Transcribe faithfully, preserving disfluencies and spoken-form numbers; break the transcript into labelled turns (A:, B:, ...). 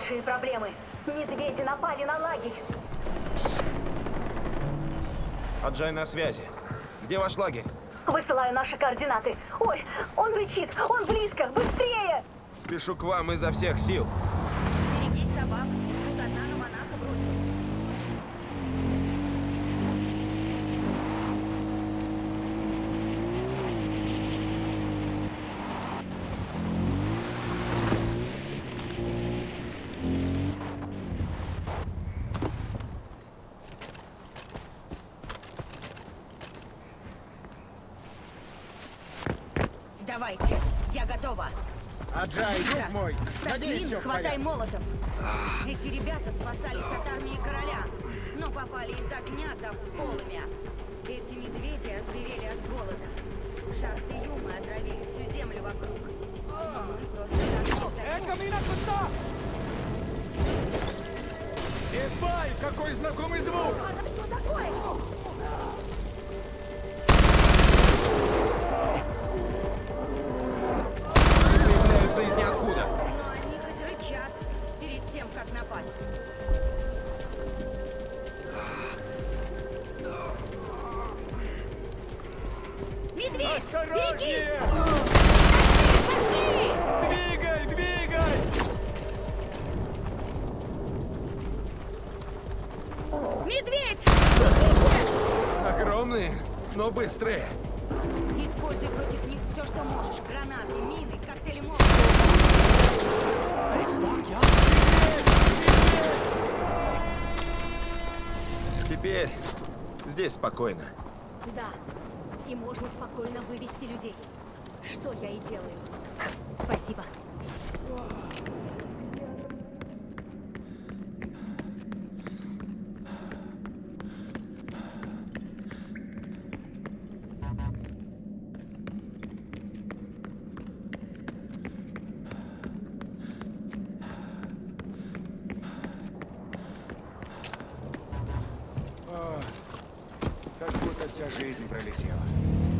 A: большие проблемы. Медведи напали на лагерь.
B: Аджай на связи. Где ваш лагерь?
A: Высылаю наши координаты. Ой, он кричит, он близко, быстрее!
B: Спешу к вам изо всех сил.
C: Берегись собак. Тут одна на монаху бросила. Давайте, я готова.
D: Аджай, друг мой, надеюсь,
C: Садлин,
D: все в
C: хватай
D: порядке.
C: молотов. Эти ребята спасались от армии короля, но попали из огня да в полымя. Эти медведи озверели от голода. Шарты юмы отравили всю землю вокруг. Но мы просто так не дойдем.
D: Ебай, какой знакомый звук!
A: Что такое?
B: Появляются из ниоткуда.
C: Но они хоть рычат перед тем, как напасть. Медведь! Берегись!
D: Осторожнее! Двигай, двигай!
C: Медведь!
B: Огромные, но быстрые.
C: Используй против них все, что можешь. Гранаты, мины, коктейли молотова.
B: Теперь здесь спокойно.
E: Да, и можно спокойно вывести людей. Что я и делаю. Спасибо.
D: О, как будто вся жизнь пролетела.